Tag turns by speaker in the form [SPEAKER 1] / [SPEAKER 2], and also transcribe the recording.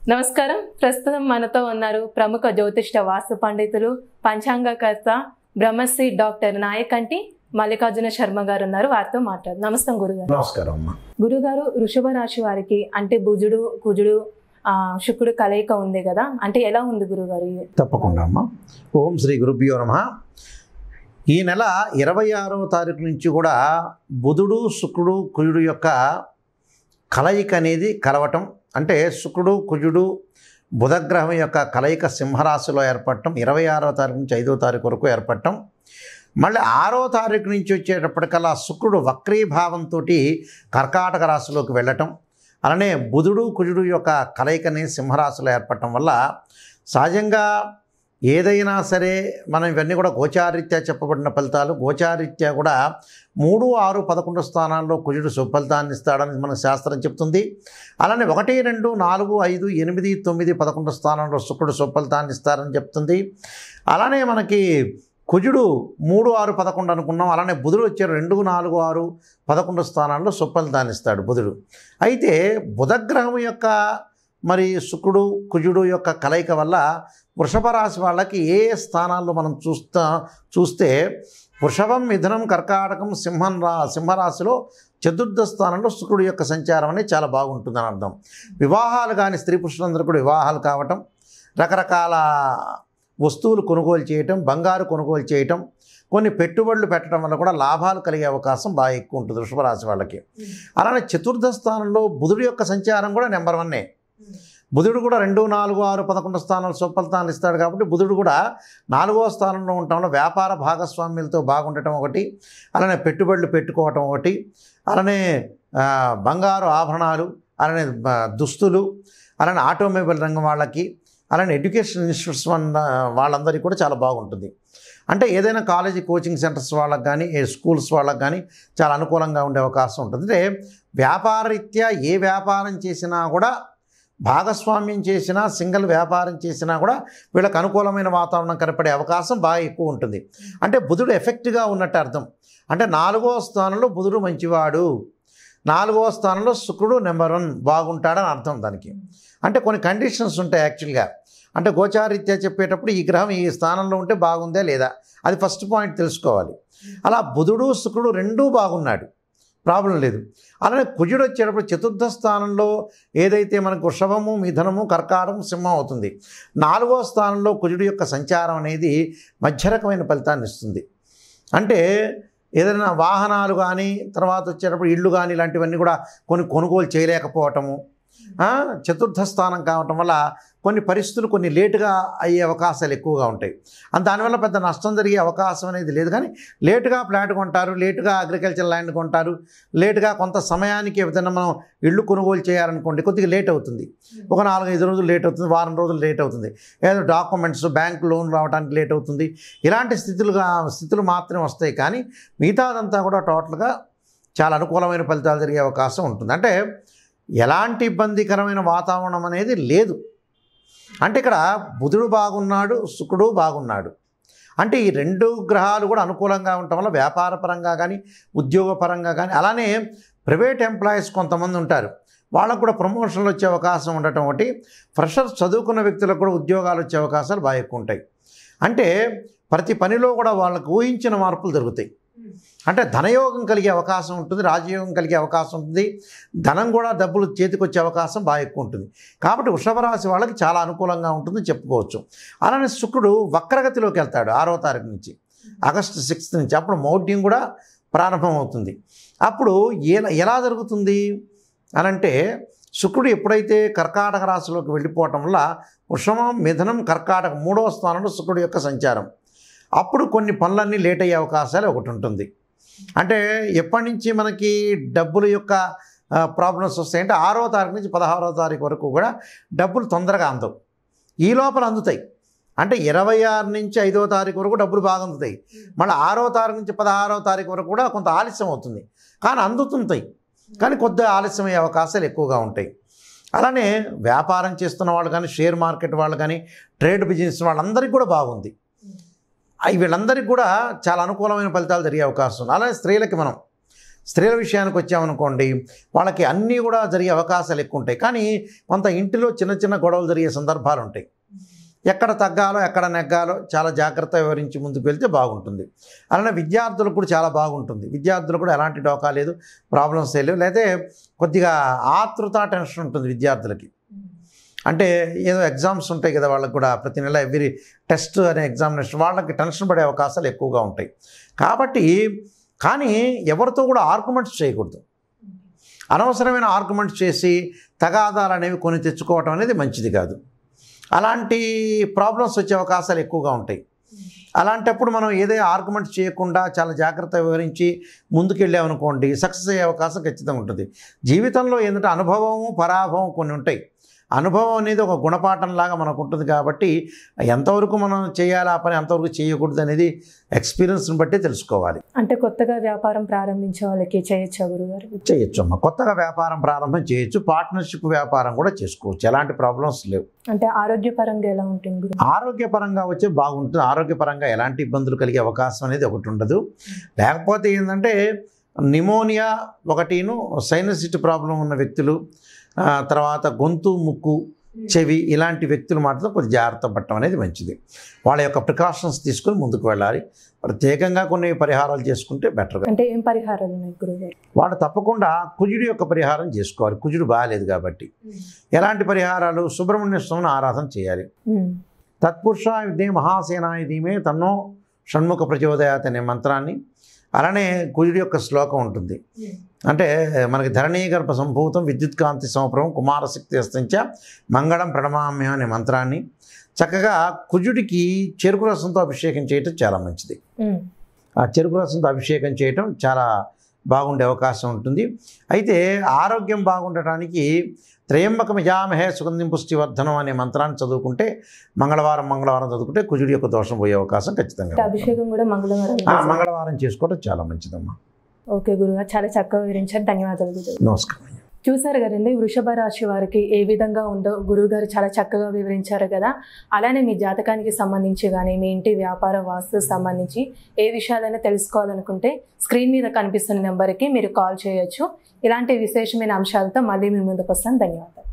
[SPEAKER 1] నమస్కారం. ప్రస్తుతం మనతో ఉన్నారు ప్రముఖ జ్యోతిష్ట వాస్తు పండితులు, పంచాంగకర్త, బ్రహ్మశ్రీ డాక్టర్ నాయకంటి మల్లికార్జున శర్మ గారు ఉన్నారు. వారితో మాట్లాడు. నమస్తే గురుగారు.
[SPEAKER 2] నమస్కారం అమ్మా.
[SPEAKER 1] గురుగారు, వృషభ రాశి వారికి అంటే బుజుడు, కుజుడు, శుక్రుడు కలయిక ఉంది కదా, అంటే ఎలా ఉంది గురుగారు?
[SPEAKER 2] తప్పకుండా అమ్మా. ఓం శ్రీ గురుభ్యో నమః. ఈ నెల 26వ తారీఖు నుంచి కూడా బుధుడు, శుక్రుడు, కుజుడు యొక్క కలయిక అనేది కలవటం, అంటే శుక్రుడు, కుజుడు, బుధగ్రహం యొక్క కలయిక సింహరాశిలో ఏర్పడటం 26వ తారీఖు నుంచి 5వ తారీఖు వరకు ఏర్పడటం. మళ్ళీ 6వ తారీఖు నుంచి వచ్చేటప్పటికల్లా శుక్రుడు వక్రీభావంతో కర్కాటక రాశిలోకి వెళ్ళటం, అలానే బుధుడు, కుజుడు యొక్క కలయికని సింహరాశిలో ఏర్పడటం వల్ల సహజంగా ఏదైనా సరే మనం ఇవన్నీ కూడా గోచారీత్యా చెప్పబడిన ఫలితాలు. గోచారీత్యా కూడా 3, 6, 11 స్థానాల్లో కుజుడు సుఫలితాన్ని ఇస్తాడని మన శాస్త్రం చెప్తుంది. అలానే 1, 2, 4, 5, 8, 9, 11 స్థానాల్లో శుక్రుడు సుఫలితాన్ని ఇస్తారని చెప్తుంది. అలానే మనకి కుజుడు 3, 6, 11 అనుకున్నాం. అలానే బుధుడు వచ్చారు 2, 4, 6, 11 స్థానాల్లో సుఫలితాన్ని ఇస్తాడు బుధుడు. అయితే బుధగ్రహం యొక్క మరి శుక్రుడు, కుజుడు యొక్క కలయిక వల్ల వృషభ రాశి వాళ్ళకి ఏ స్థానాల్లో మనం చూస్తే వృషభం, మిథునం, కర్కాటకం, సింహరాశిలో చతుర్థ స్థానంలో శుక్రుడు యొక్క సంచారం అనేది చాలా బాగుంటుందని అర్థం. వివాహాలు కానీ స్త్రీ పురుషులందరూ కూడా వివాహాలు కావటం, రకరకాల వస్తువులు కొనుగోలు చేయటం, బంగారు కొనుగోలు చేయటం, కొన్ని పెట్టుబడులు పెట్టడం వల్ల కూడా లాభాలు కలిగే అవకాశం బాగా ఎక్కువ ఉంటుంది వృషభ రాశి వాళ్ళకి. అలానే చతుర్థ స్థానంలో బుధుడు యొక్క సంచారం కూడా నెంబర్ 1. బుధుడు కూడా 2, 4, 6, 11 స్థానాలు సుఫలితాలు ఇస్తాడు. కాబట్టి బుధుడు కూడా 4వ స్థానంలో ఉండటంలో వ్యాపార భాగస్వామ్యులతో బాగుండటం ఒకటి, అలానే పెట్టుబడులు పెట్టుకోవటం ఒకటి, అలానే బంగారు ఆభరణాలు, అలానే దుస్తులు, అలానే ఆటోమొబైల్ రంగం వాళ్ళకి, అలానే ఎడ్యుకేషన్ ఇన్స్టిట్యూట్స్ వాళ్ళందరికీ కూడా చాలా బాగుంటుంది. అంటే ఏదైనా కాలేజీ కోచింగ్ సెంటర్స్ వాళ్ళకి కానీ స్కూల్స్ వాళ్ళకి కానీ చాలా అనుకూలంగా ఉండే అవకాశం ఉంటుంది. అంటే వ్యాపారరీత్యా ఏ వ్యాపారం చేసినా కూడా, భాగస్వామ్యం చేసినా, సింగిల్ వ్యాపారం చేసినా కూడా వీళ్ళకి అనుకూలమైన వాతావరణం కనపడే అవకాశం బాగా ఎక్కువ ఉంటుంది. అంటే బుధుడు ఎఫెక్ట్గా ఉన్నట్టు అర్థం. అంటే 4వ స్థానంలో బుధుడు మంచివాడు, 4వ స్థానంలో శుక్రుడు నెంబర్ 1 బాగుంటాడని అర్థం దానికి. అంటే కొన్ని కండిషన్స్ ఉంటాయి యాక్చువల్గా. అంటే గోచారీత్యా చెప్పేటప్పుడు ఈ గ్రహం ఈ స్థానంలో ఉంటే బాగుందా లేదా, అది ఫస్ట్ పాయింట్ తెలుసుకోవాలి. అలా బుధుడు, శుక్రుడు రెండూ బాగున్నాడు, ప్రాబ్లం లేదు. అలానే కుజుడు వచ్చేటప్పుడు చతుర్థ స్థానంలో ఏదైతే మనకు వృషభము, మిథునము, కర్కాటకం, సింహం అవుతుంది. 4వ స్థానంలో కుజుడు యొక్క సంచారం అనేది మధ్య రకమైన ఫలితాన్ని ఇస్తుంది. అంటే ఏదైనా వాహనాలు కానీ, తర్వాత వచ్చేటప్పుడు ఇళ్ళు కానీ, ఇలాంటివన్నీ కూడా కొనుగోలు చేయలేకపోవటము, చతుర్థ స్థానం కావటం వల్ల కొన్ని పరిస్థితులు కొన్ని లేటుగా అయ్యే అవకాశాలు ఎక్కువగా ఉంటాయి. దానివల్ల పెద్ద నష్టం జరిగే అవకాశం అనేది లేదు. కానీ లేటుగా ఫ్లాట్ కొంటారు, లేటుగా అగ్రికల్చర్ ల్యాండ్ కొంటారు, లేటుగా కొంత సమయానికి ఏదైనా మనం ఇళ్ళు కొనుగోలు చేయాలనుకోండి, కొద్దిగా లేట్ అవుతుంది. ఒక 4-5 రోజులు లేట్ అవుతుంది, వారం రోజులు లేట్ అవుతుంది. ఏదో డాక్యుమెంట్స్, బ్యాంక్ లోన్ రావడానికి లేట్ అవుతుంది. ఇలాంటి స్థితులు మాత్రమే వస్తాయి. కానీ మిగతాదంతా కూడా టోటల్గా చాలా అనుకూలమైన ఫలితాలు జరిగే అవకాశం ఉంటుంది. అంటే ఎలాంటి ఇబ్బందికరమైన వాతావరణం అనేది లేదు. అంటే ఇక్కడ బుధుడు బాగున్నాడు, శుక్రుడు బాగున్నాడు. అంటే ఈ 2 గ్రహాలు కూడా అనుకూలంగా ఉండటం వల్ల వ్యాపారపరంగా కానీ, ఉద్యోగపరంగా కానీ, అలానే ప్రైవేట్ ఎంప్లాయీస్ కొంతమంది ఉంటారు, వాళ్ళకు కూడా ప్రమోషన్లు వచ్చే అవకాశం ఉండటం ఒకటి. ఫ్రెషర్స్, చదువుకున్న వ్యక్తులకు కూడా ఉద్యోగాలు వచ్చే అవకాశాలు బాగా ఎక్కువ ఉంటాయి. అంటే ప్రతి పనిలో కూడా వాళ్ళకు ఊహించిన మార్పులు జరుగుతాయి. అంటే ధనయోగం కలిగే అవకాశం ఉంటుంది, రాజయోగం కలిగే అవకాశం ఉంటుంది, ధనం కూడా డబ్బులు చేతికి వచ్చే అవకాశం బాగా ఎక్కువ ఉంటుంది. కాబట్టి వృషభ రాశి వాళ్ళకి చాలా అనుకూలంగా ఉంటుంది చెప్పుకోవచ్చు. అలానే శుక్రుడు వక్రగతిలోకి వెళ్తాడు 6వ తారీఖు నుంచి, ఆగస్టు 6th నుంచి. అప్పుడు మౌఢ్యం కూడా ప్రారంభమవుతుంది. అప్పుడు ఎలా జరుగుతుంది అనంటే, శుక్రుడు ఎప్పుడైతే కర్కాటక రాశిలోకి వెళ్ళిపోవటం వల్ల వృషభం, మిథునం, కర్కాటకం 3వ స్థానంలో శుక్రుడు యొక్క సంచారం. అప్పుడు కొన్ని పనులన్నీ లేట్ అయ్యే అవకాశాలు ఒకటి ఉంటుంది. అంటే ఎప్పటి నుంచి మనకి డబ్బుల యొక్క ప్రాబ్లమ్స్ వస్తాయంటే 6వ తారీఖు నుంచి 16వ తారీఖు వరకు కూడా డబ్బులు తొందరగా అందవు. ఈ లోపల అందుతాయి. అంటే 26 నుంచి 5వ తారీఖు వరకు డబ్బులు బాగా అందుతాయి. మళ్ళీ 6వ తారీఖు నుంచి 16వ తారీఖు వరకు కూడా కొంత ఆలస్యం అవుతుంది, కానీ అందుతుంటాయి. కానీ కొద్దిగా ఆలస్యం అయ్యే అవకాశాలు ఎక్కువగా ఉంటాయి. అలానే వ్యాపారం చేస్తున్న వాళ్ళు కానీ, షేర్ మార్కెట్ వాళ్ళు కానీ, ట్రేడ్ బిజినెస్ వాళ్ళందరికీ కూడా బాగుంది. వీళ్ళందరికీ కూడా చాలా అనుకూలమైన ఫలితాలు జరిగే అవకాశం ఉంది. అలానే స్త్రీల విషయానికి వచ్చామనుకోండి, వాళ్ళకి అన్నీ కూడా జరిగే అవకాశాలు ఎక్కువ ఉంటాయి. కానీ కొంత ఇంటిలో చిన్న చిన్న గొడవలు జరిగే సందర్భాలు ఉంటాయి. ఎక్కడ తగ్గాలో ఎక్కడ నెగ్గాలో చాలా జాగ్రత్త వివరించి ముందుకు వెళ్తే బాగుంటుంది. అలానే విద్యార్థులకు కూడా చాలా బాగుంటుంది. విద్యార్థులు కూడా ఎలాంటి డోకా లేదు, ప్రాబ్లమ్స్ లేవు. లేకపోతే కొద్దిగా ఆతృత టెన్షన్ ఉంటుంది విద్యార్థులకి. అంటే ఏదో ఎగ్జామ్స్ ఉంటాయి కదా, వాళ్ళకి కూడా ప్రతి నెల ఎవ్రీ టెస్ట్ అనే ఎగ్జామినేషన్, వాళ్ళకి టెన్షన్ పడే అవకాశాలు ఎక్కువగా ఉంటాయి. కాబట్టి కానీ ఎవరితో కూడా ఆర్గ్యుమెంట్స్ చేయకూడదు. అనవసరమైన ఆర్గ్యుమెంట్స్ చేసి తగాదాలు అనేవి కొని తెచ్చుకోవటం అనేది మంచిది కాదు. అలాంటి ప్రాబ్లమ్స్ వచ్చే అవకాశాలు ఎక్కువగా ఉంటాయి. అలాంటప్పుడు మనం ఏదైనా ఆర్గ్యుమెంట్స్ చేయకుండా చాలా జాగ్రత్త వివరించి ముందుకెళ్ళామనుకోండి, సక్సెస్ అయ్యే అవకాశం ఖచ్చితంగా ఉంటుంది. జీవితంలో ఏంటంటే అనుభవము పరాభవం కొన్ని ఉంటాయి. అనుభవం అనేది ఒక గుణపాఠంలాగా మనకు ఉంటుంది. కాబట్టి ఎంతవరకు మనం చేయాలి ఆ పని, ఎంతవరకు చేయకూడదు అనేది ఎక్స్పీరియన్స్ని బట్టి తెలుసుకోవాలి.
[SPEAKER 1] అంటే కొత్తగా వ్యాపారం ప్రారంభించే వాళ్ళకి చేయొచ్చా గురుగారు?
[SPEAKER 2] చేయొచ్చు అమ్మ, కొత్తగా వ్యాపారం ప్రారంభం చేయొచ్చు. పార్ట్నర్షిప్ వ్యాపారం కూడా చేసుకోవచ్చు, ఎలాంటి ప్రాబ్లమ్స్ లేవు.
[SPEAKER 1] అంటే ఆరోగ్యపరంగా ఎలా ఉంటుంది గురు?
[SPEAKER 2] ఆరోగ్యపరంగా వచ్చే బాగుంటుంది. ఆరోగ్యపరంగా ఎలాంటి ఇబ్బందులు కలిగే అవకాశం అనేది ఒకటి ఉండదు. లేకపోతే ఏంటంటే నిమోనియా ఒకటిను, సైనసిటీ ప్రాబ్లం ఉన్న వ్యక్తులు, తర్వాత గొంతు, ముక్కు, చెవి ఇలాంటి వ్యక్తులు మాత్రం కొంచెం జాగ్రత్త పడటం అనేది మంచిది. వాళ్ళ యొక్క ప్రికాషన్స్ తీసుకొని ముందుకు వెళ్ళాలి. ప్రత్యేకంగా కొన్ని పరిహారాలు చేసుకుంటే బెటర్గా.
[SPEAKER 1] అంటే ఏం పరిహారాలు ఉన్నాయి గురుగారు?
[SPEAKER 2] వాళ్ళు తప్పకుండా కుజుడి యొక్క పరిహారం చేసుకోవాలి. కుజుడు బాగాలేదు కాబట్టి ఎలాంటి పరిహారాలు? సుబ్రహ్మణ్య స్వామిని ఆరాధన చేయాలి. తత్పురుషాయ విద్యే మహాసేనాయ ధీమే తన్నో షణ్ముఖ ప్రచోదయాత్ అనే మంత్రాన్ని, అలానే కుజుడి యొక్క శ్లోకం ఉంటుంది. అంటే మనకి ధరణీగర్భ సంభూతం విద్యుత్కాంతి సమప్రభం కుమారశక్తి అస్తంచ మంగళం ప్రణమామ్యం అనే మంత్రాన్ని చక్కగా కుజుడికి చెరుకు రసంతో అభిషేకం చేయటం చాలా మంచిది. ఆ చెరుకు రసంతో అభిషేకం చేయటం చాలా బాగుండే అవకాశం ఉంటుంది. అయితే ఆరోగ్యం బాగుండటానికి త్రయంబకం యజామహే సుగంధిం పుష్టివర్ధనం అనే మంత్రాన్ని చదువుకుంటే మంగళవారం చదువుకుంటే కుజుడి యొక్క దోషం పోయే అవకాశం ఖచ్చితంగా.
[SPEAKER 1] అభిషేకం కూడా
[SPEAKER 2] మంగళవారం చేసుకోవడం చాలా మంచిదమ్మా.
[SPEAKER 1] ఓకే గురుగారు, చాలా చక్కగా వివరించారు. ధన్యవాదాలు గురుగారు.
[SPEAKER 2] నమస్కారం.
[SPEAKER 1] చూసారు కదండి, వృషభ రాశి వారికి ఏ విధంగా ఉందో గురువుగారు చాలా చక్కగా వివరించారు కదా. అలానే మీ జాతకానికి సంబంధించి కానీ మీ ఇంటి వ్యాపార వాస్తు సంబంధించి ఏ విషయాలైనా తెలుసుకోవాలనుకుంటే స్క్రీన్ మీద కనిపిస్తున్న నెంబర్కి మీరు కాల్ చేయొచ్చు. ఇలాంటి విశేషమైన అంశాలతో మళ్ళీ మీ ముందుకు వస్తాను. ధన్యవాదాలు.